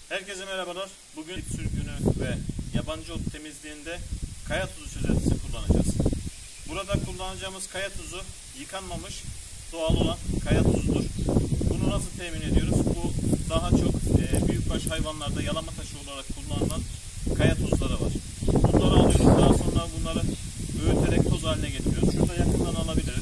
Herkese merhabalar. Bugün bit sürgünü ve yabancı ot temizliğinde kaya tuzu çözeltisi kullanacağız. Burada kullanacağımız kaya tuzu yıkanmamış doğal olan kaya tuzudur. Bunu nasıl temin ediyoruz? Bu daha çok büyükbaş hayvanlarda yalama taşı olarak kullanılan kaya tuzları var. Bunları alıyoruz. Daha sonra bunları öğüterek toz haline getiriyoruz. Şurada yakından alabiliriz.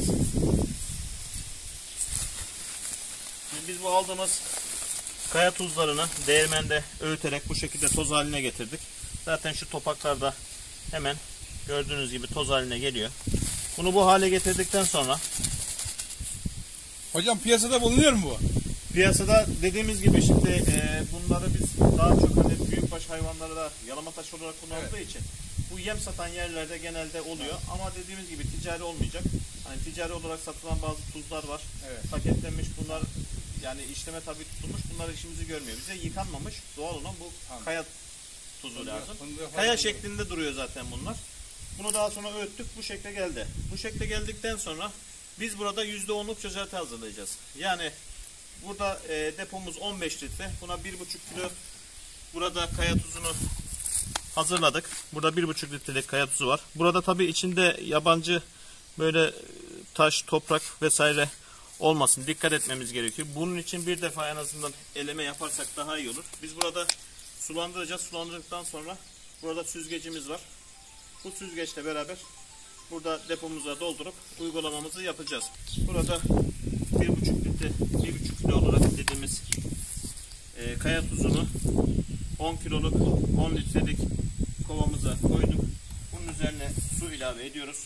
Şimdi biz bu aldığımız kaya tuzlarını değirmende öğüterek bu şekilde toz haline getirdik. Zaten şu topaklarda hemen gördüğünüz gibi toz haline geliyor. Bunu bu hale getirdikten sonra hocam piyasada bulunuyor mu bu? Piyasada dediğimiz gibi şimdi bunları biz daha çok hani büyükbaş hayvanlara yalama taşı olarak kullanıldığı için bu yem satan yerlerde genelde oluyor. Ama dediğimiz gibi ticari olmayacak. Hani ticari olarak satılan bazı tuzlar var. Paketlenmiş bunlar, yani işleme tabi tutulmuş, bunlar işimizi görmüyor. Bize yıkanmamış doğal olan bu kaya tuzu lazım. Kaya şeklinde duruyor zaten bunlar. Bunu daha sonra öğüttük, bu şekle geldi. Bu şekle geldikten sonra biz burada %10'luk çözelti hazırlayacağız. Yani burada depomuz 15 litre. Buna 1,5 kilo burada kaya tuzunu hazırladık. Burada 1,5 litrelik kaya tuzu var. Burada tabi içinde yabancı böyle taş, toprak vesaire olmasın. Dikkat etmemiz gerekiyor. Bunun için bir defa en azından eleme yaparsak daha iyi olur. Biz burada sulandıracağız. Sulandırdıktan sonra burada süzgecimiz var. Bu süzgeçle beraber burada depomuza doldurup uygulamamızı yapacağız. Burada 1,5 litre, 1,5 kilo olarak dediğimiz kaya tuzunu 10 kiloluk 10 litrelik kovamıza koyduk. Bunun üzerine su ilave ediyoruz.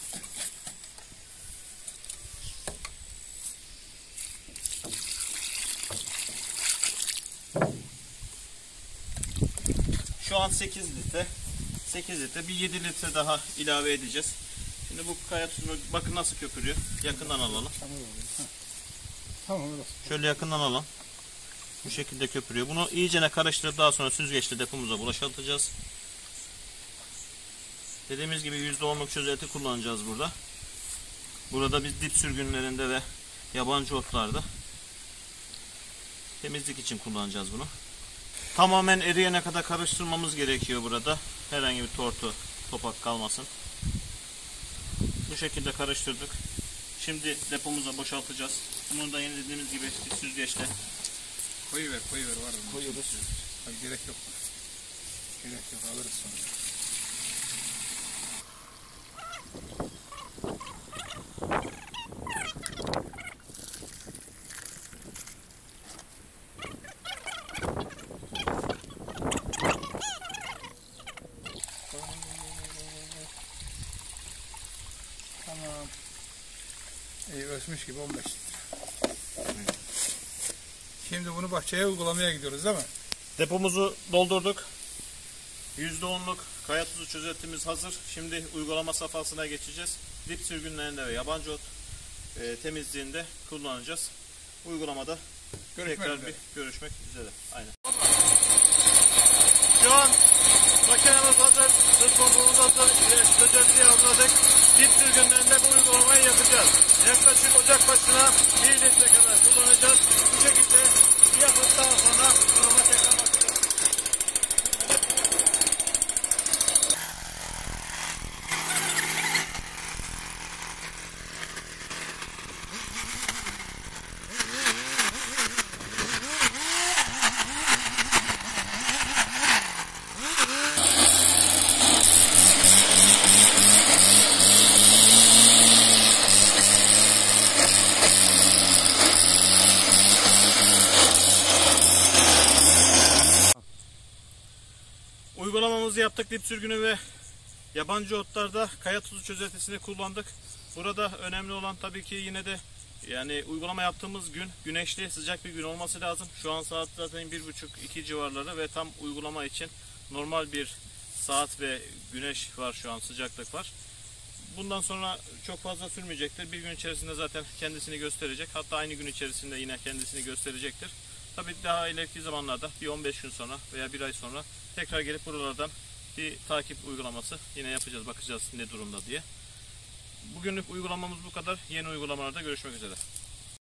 Şu an 8 litre. 8 litre. Bir 7 litre daha ilave edeceğiz. Şimdi bu kaya tuzunu bakın nasıl köpürüyor. Yakından alalım. Tamam. Şöyle yakından alalım. Bu şekilde köpürüyor. Bunu iyicene karıştırıp daha sonra süzgeçle depomuza boşaltacağız. Dediğimiz gibi %10'luk çözelti kullanacağız burada. Burada biz dip sürgünlerinde ve yabancı otlarda temizlik için kullanacağız bunu. Tamamen eriyene kadar karıştırmamız gerekiyor burada. Herhangi bir tortu, topak kalmasın. Bu şekilde karıştırdık. Şimdi depomuza boşaltacağız. Bunu da yine dediğimiz gibi bir süzgeçle Koyuver var mı? koyuyoruz. Hayır, gerek yok. Alırız sonra. Tamam. Ölçmüş gibi 15 litre. Şimdi bunu bahçeye uygulamaya gidiyoruz değil mi? Depomuzu doldurduk. %10'luk kaya tuzu çözeltimiz hazır. Şimdi uygulama safhasına geçeceğiz. Dip sürgünlerinde ve yabancı ot temizliğinde kullanacağız. Uygulamada tekrar bir görüşmek üzere. Aynen. Şu an makinemiz hazır. Sırt pompumuz hazır. Çözeltiyi hazırladık. Dip sürgünlerinde bu uygulamayı yapacağız. Yaklaşık ocak başına 1 litre kadar kullanacağız. Bu şekilde yaptıktan sonra uygulama tekrar başlayacağız. Uygulamamızı yaptık. Dip sürgünü ve yabancı otlarda kaya tuzu çözeltisini kullandık. Burada önemli olan tabii ki yine de yani uygulama yaptığımız gün güneşli, sıcak bir gün olması lazım. Şu an saat zaten 1,5-2 civarları ve tam uygulama için normal bir saat ve güneş var, şu an sıcaklık var. Bundan sonra çok fazla sürmeyecektir. Bir gün içerisinde zaten kendisini gösterecek. Hatta aynı gün içerisinde yine kendisini gösterecektir. Tabii daha ileriki zamanlarda bir 15 gün sonra veya bir ay sonra tekrar gelip buralardan bir takip uygulaması yine yapacağız. Bakacağız ne durumda diye. Bugünlük uygulamamız bu kadar. Yeni uygulamalarda görüşmek üzere.